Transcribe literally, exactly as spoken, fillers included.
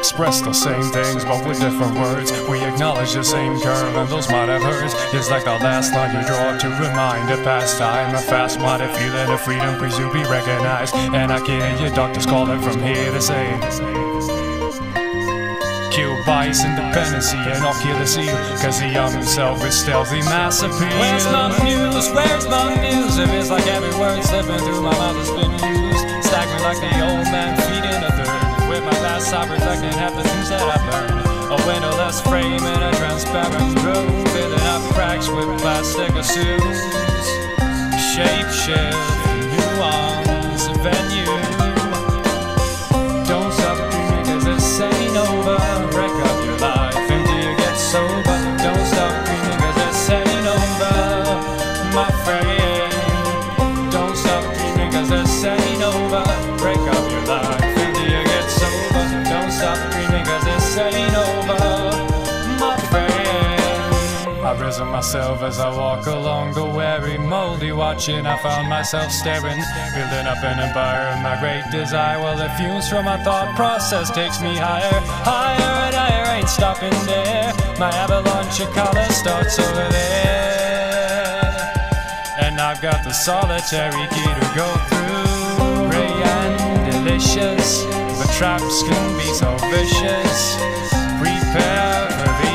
express the same things, but with different words. We acknowledge the same curve, and those might have hurts. It's like the last line you draw to remind a past time. A fast-minded feeling of freedom, please you be recognized. And I can hear your doctors calling from here to say, kill bias, independency, and I'll kill the seal, cause the young himself is stealthy mass appeal. Where's my muse? Where's my muse? If it's like every word slipping through my mouth has been used, staggering like the old man feeding a third. With my past I reflecting half the things that I've learned. A windowless frame in a transparent room, filling up cracks with plastic assumes. Shape shift, nuance, venue. Don't stop dreaming cause this ain't over. Wreck up your life until you get sober. Don't stop dreaming cause this ain't over, my friend. Don't stop dreaming cause this ain't over. Break up your life until you get sober. Don't stop dreaming cause this ain't over, my friend. I've risen myself as I walk along the weary, moldy watching. I found myself staring, building up an empire of my great desire. Well, the fumes from my thought process takes me higher, higher and higher, ain't stopping there. My avalanche of color starts over there, and I've got the solitary key to go through. Ray and delicious, but traps can be so vicious. Prepare for the